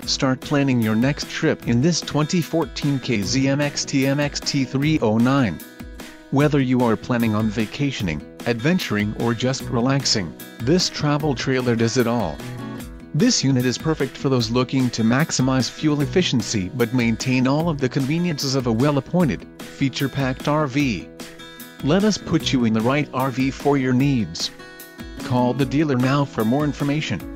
Start planning your next trip in this 2014 KZ MXT 309. Whether you are planning on vacationing, adventuring or just relaxing, this travel trailer does it all. This unit is perfect for those looking to maximize fuel efficiency but maintain all of the conveniences of a well-appointed, feature-packed RV. Let us put you in the right RV for your needs. Call the dealer now for more information.